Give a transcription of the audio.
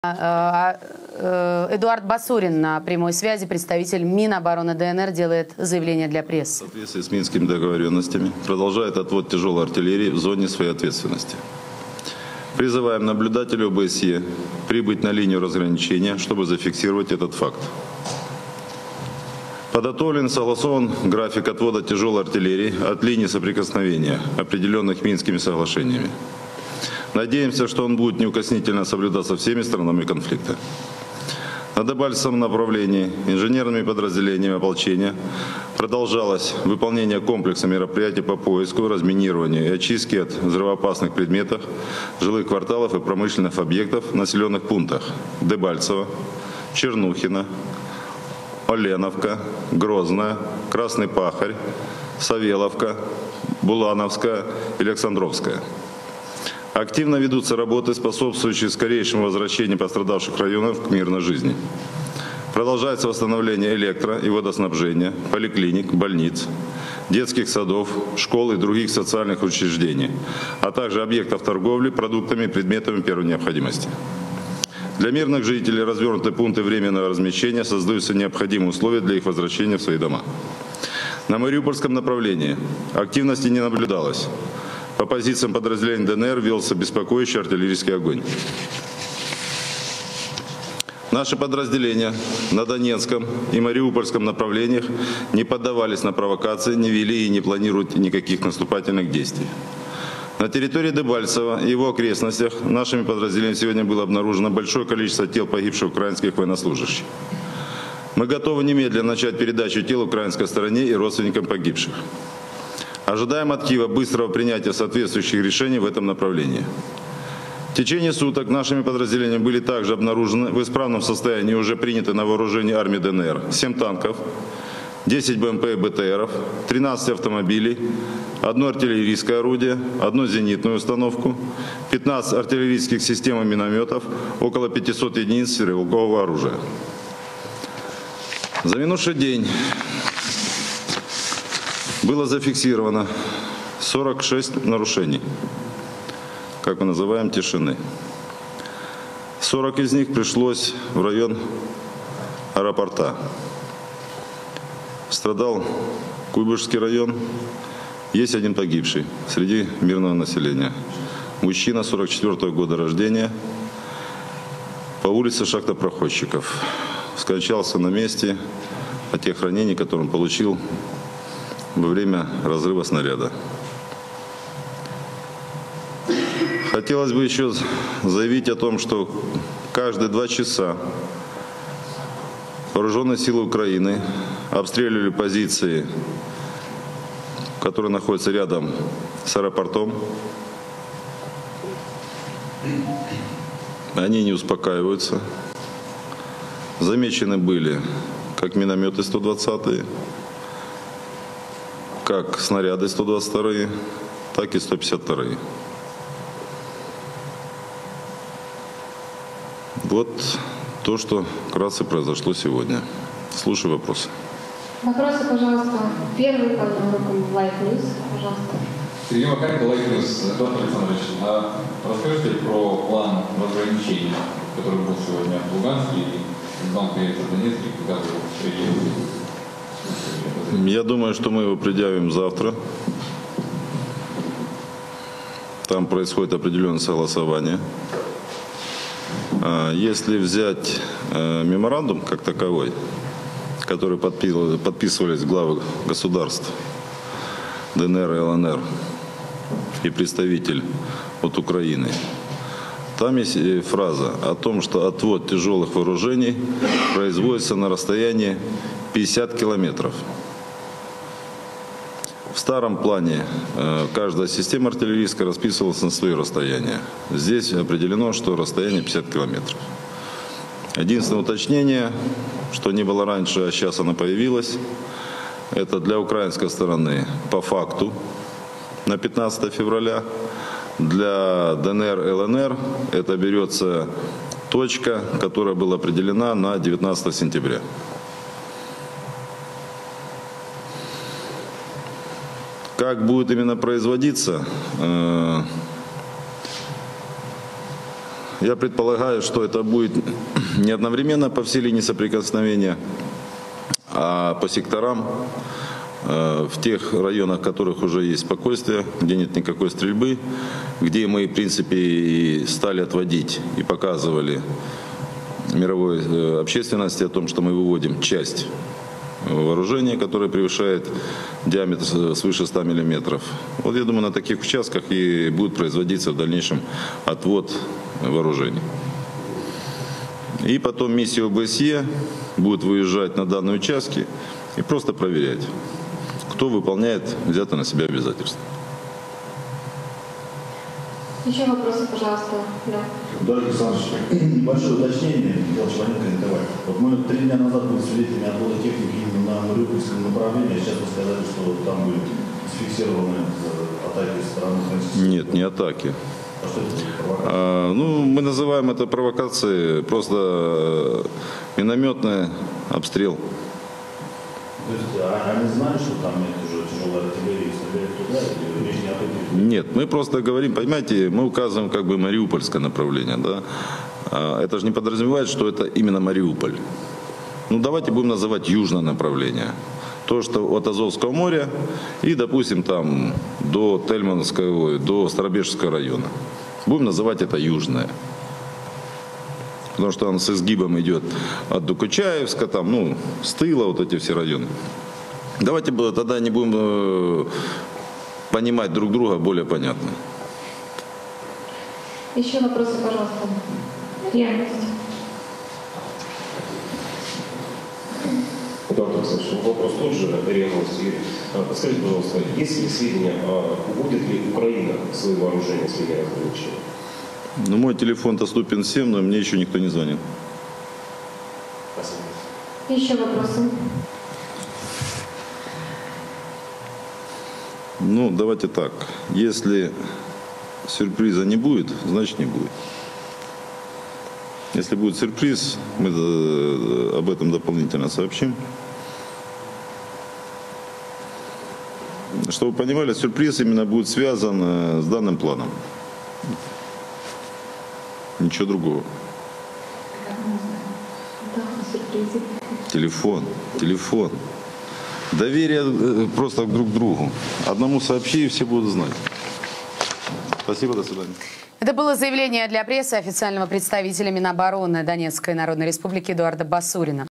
Эдуард Басурин на прямой связи, представитель Минобороны ДНР, делает заявление для прессы. В соответствии с Минскими договоренностями продолжает отвод тяжелой артиллерии в зоне своей ответственности. Призываем наблюдателей ОБСЕ прибыть на линию разграничения, чтобы зафиксировать этот факт. Подготовлен и согласован график отвода тяжелой артиллерии от линии соприкосновения, определенных Минскими соглашениями. Надеемся, что он будет неукоснительно соблюдаться всеми сторонами конфликта. На Дебальцевом направлении инженерными подразделениями ополчения продолжалось выполнение комплекса мероприятий по поиску, разминированию и очистке от взрывоопасных предметов, жилых кварталов и промышленных объектов в населенных пунктах Дебальцево, Чернухино, Оленовка, Грозная, Красный Пахарь, Савеловка, Булановская и Александровская. Активно ведутся работы, способствующие скорейшему возвращению пострадавших районов к мирной жизни. Продолжается восстановление электро- и водоснабжения, поликлиник, больниц, детских садов, школ и других социальных учреждений, а также объектов торговли продуктами и предметами первой необходимости. Для мирных жителей развернуты пункты временного размещения, создаются необходимые условия для их возвращения в свои дома. На Мариупольском направлении активности не наблюдалось. По позициям подразделений ДНР велся беспокоящий артиллерийский огонь. Наши подразделения на Донецком и Мариупольском направлениях не поддавались на провокации, не вели и не планируют никаких наступательных действий. На территории Дебальцева и его окрестностях нашими подразделениями сегодня было обнаружено большое количество тел погибших украинских военнослужащих. Мы готовы немедленно начать передачу тел украинской стороне и родственникам погибших. Ожидаем от Киева быстрого принятия соответствующих решений в этом направлении. В течение суток нашими подразделениями были также обнаружены в исправном состоянии уже приняты на вооружение армии ДНР 7 танков, 10 БМП и БТРов, 13 автомобилей, 1 артиллерийское орудие, 1 зенитную установку, 15 артиллерийских систем и минометов, около 500 единиц стрелкового оружия. За минувший день было зафиксировано 46 нарушений, как мы называем, тишины. 40 из них пришлось в район аэропорта. Страдал Куйбышевский район. Есть 1 погибший среди мирного населения. Мужчина 44-го года рождения, по улице шахтопроходчиков. Скончался на месте от тех ранений, которые он получил во время разрыва снаряда. Хотелось бы еще заявить о том, что каждые 2 часа вооруженные силы Украины обстреливали позиции, которые находятся рядом с аэропортом. Они не успокаиваются. Замечены были как минометы 120-е, как снаряды 122-е, так и 152-е. Вот то, что вкратце произошло сегодня. Слушаю вопросы. Вопросы, пожалуйста. Первый под руком Live News, пожалуйста. Сергей Макаренко, Live News. Эдуард Александрович, расскажите про план разграничения, который был сегодня в Луганске и в Донецке, когда вы его предъявили? Я думаю, что мы его предъявим завтра. Там происходит определенное согласование. Если взять меморандум как таковой, который подписывались главы государств ДНР и ЛНР и представитель от Украины, там есть фраза о том, что отвод тяжелых вооружений производится на расстоянии 50 километров. В старом плане каждая система артиллерийская расписывалась на свои расстояния. Здесь определено, что расстояние 50 километров. Единственное уточнение, что не было раньше, а сейчас оно появилось, это для украинской стороны по факту на 15 февраля. Для ДНР и ЛНР это берется точка, которая была определена на 19 сентября. Как будет именно производиться, я предполагаю, что это будет не одновременно по всей линии соприкосновения, а по секторам, в тех районах, в которых уже есть спокойствие, где нет никакой стрельбы, где мы, в принципе, и стали отводить и показывали мировой общественности о том, что мы выводим часть вооружения, которое превышает диаметр свыше 100 миллиметров. Вот я думаю, на таких участках и будет производиться в дальнейшем отвод вооружений. И потом миссия ОБСЕ будет выезжать на данные участки и просто проверять, кто выполняет взятые на себя обязательства. Еще вопросы, пожалуйста. Да. Дорогой Александрович, небольшое уточнение, Михаил Чваненко, НТВ. Вот мы 3 дня назад были свидетелями отвода техники именно на Мариупольском направлении, а сейчас вы сказали, что там были зафиксированы атаки со стороны России. Нет, не атаки. А что это за провокация? Ну, мы называем это провокацией, просто минометный обстрел. То есть они знали, что там нет уже тяжелой артиллерии, и стреляют туда, или речь не о том? Нет, мы просто говорим, понимаете, мы указываем как бы мариупольское направление, да. Это же не подразумевает, что это именно Мариуполь. Ну, давайте будем называть южное направление. То, что от Азовского моря и, допустим, там до Тельмановского, до Старобежского района. Будем называть это южное. Потому что он с изгибом идет от Докучаевска, там, ну, с тыла, вот эти все районы. Давайте тогда не будем понимать друг друга более понятно. Еще вопросы, пожалуйста. Реальность. Эдуард Александрович, вопрос тот же, реальность. Подскажите, пожалуйста, есть ли сведения, уводит ли Украина свои вооружения с линии разграничения? Ну, мой телефон доступен всем, но мне еще никто не звонил. Спасибо. Еще вопросы. Ну, давайте так. Если сюрприза не будет, значит не будет. Если будет сюрприз, мы об этом дополнительно сообщим. Чтобы вы понимали, сюрприз именно будет связан с данным планом. Ничего другого. Да, сюрпризы. Телефон. Доверие просто друг к другу. Одному сообщи, и все будут знать. Спасибо, до свидания. Это было заявление для прессы официального представителя Минобороны Донецкой Народной Республики Эдуарда Басурина.